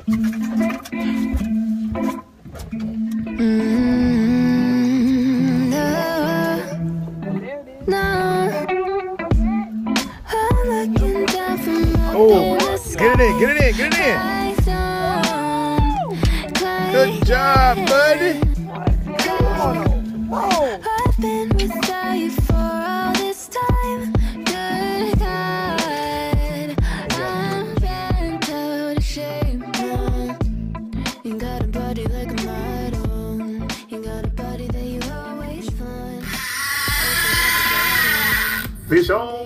Oh, get it in, get it in, get it in. Good job, buddy. Come on, roll. I've been without you for all this time. Good God, I'm bent out of shape now. You got a body like a model. You got a body that you always find. Fish on.